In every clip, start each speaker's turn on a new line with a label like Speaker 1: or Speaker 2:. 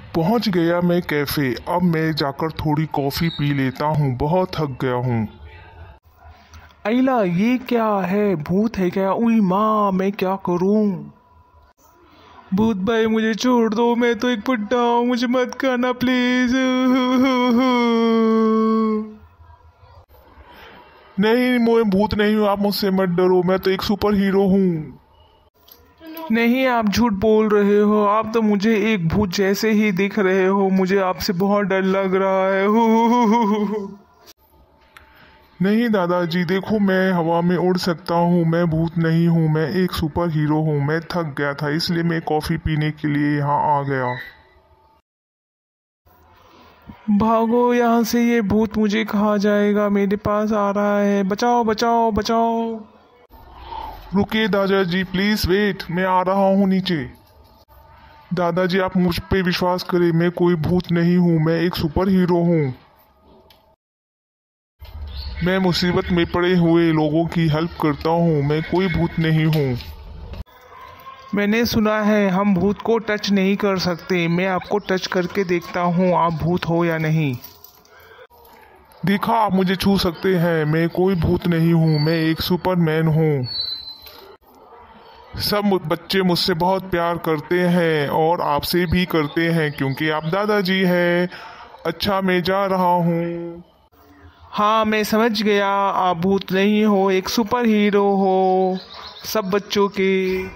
Speaker 1: पहुंच गया मैं कैफ़े। अब मैं जाकर थोड़ी कॉफ़ी पी लेता हूँ, बहुत थक गया हूँ।
Speaker 2: अइला, ये क्या है? भूत है क्या? उई माँ, मैं क्या करूं? भूत भाई मुझे छोड़ दो, मैं तो एक बुड्ढा हूँ, मुझे मत खाना प्लीज।
Speaker 1: नहीं, मैं भूत नहीं हूँ, आप मुझसे मत डरो, मैं तो एक सुपर हीरो हूँ।
Speaker 2: नहीं, आप झूठ बोल रहे हो। आप तो मुझे एक भूत जैसे ही दिख रहे हो। मुझे आपसे बहुत डर लग रहा है।
Speaker 1: नहीं दादाजी, देखो मैं हवा में उड़ सकता हूँ, मैं भूत नहीं हूँ, मैं एक सुपर हीरो हूँ। मैं थक गया था इसलिए मैं कॉफ़ी पीने के लिए यहाँ आ गया।
Speaker 2: भागो यहाँ से, ये भूत मुझे खा जाएगा। मेरे पास आ रहा है, बचाओ बचाओ बचाओ।
Speaker 1: रुकिए दादाजी, प्लीज़ वेट, मैं आ रहा हूँ नीचे। दादाजी आप मुझ पे विश्वास करें, मैं कोई भूत नहीं हूँ, मैं एक सुपर हीरो हूँ। मैं मुसीबत में पड़े हुए लोगों की हेल्प करता हूँ, मैं कोई भूत नहीं हूँ।
Speaker 2: मैंने सुना है हम भूत को टच नहीं कर सकते। मैं आपको टच करके देखता हूँ, आप भूत हो या नहीं।
Speaker 1: देखा, आप मुझे छू सकते हैं, मैं कोई भूत नहीं हूँ, मैं एक सुपरमैन हूँ। सब बच्चे मुझसे बहुत प्यार करते हैं और आपसे भी करते हैं क्योंकि आप दादाजी हैं। अच्छा, मैं जा रहा हूँ।
Speaker 2: हाँ, मैं समझ गया, आप भूत नहीं हो, एक सुपर हीरो हो सब बच्चों के।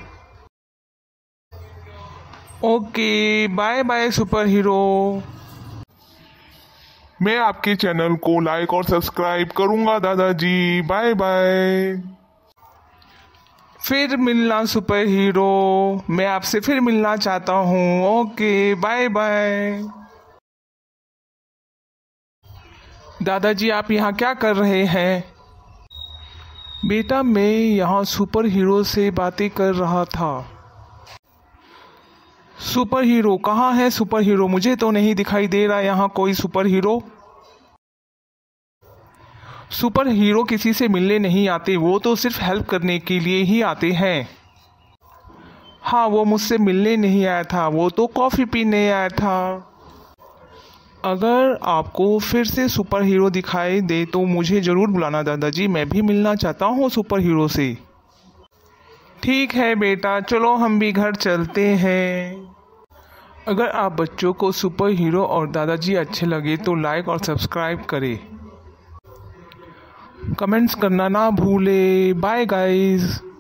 Speaker 2: Okay, bye bye superhero.
Speaker 1: मैं आपके चैनल को लाइक और सब्सक्राइब करूँगा दादाजी। Bye bye.
Speaker 2: फिर मिलना सुपर हीरो, मैं आपसे फिर मिलना चाहता हूँ। Okay, bye bye. दादाजी, आप यहाँ क्या कर रहे हैं? बेटा, मैं यहाँ सुपर हीरो से बातें कर रहा था। सुपर हीरो कहाँ है? सुपर हीरो मुझे तो नहीं दिखाई दे रहा यहाँ कोई सुपर हीरो। सुपर हीरो किसी से मिलने नहीं आते, वो तो सिर्फ हेल्प करने के लिए ही आते हैं। हाँ, वो मुझसे मिलने नहीं आया था, वो तो कॉफ़ी पीने आया था। अगर आपको फिर से सुपर हीरो दिखाई दे तो मुझे ज़रूर बुलाना दादाजी, मैं भी मिलना चाहता हूँ सुपर हीरो से। ठीक है बेटा, चलो हम भी घर चलते हैं। अगर आप बच्चों को सुपर हीरो और दादाजी अच्छे लगे तो लाइक और सब्सक्राइब करें। कमेंट्स करना ना भूले। Bye guys.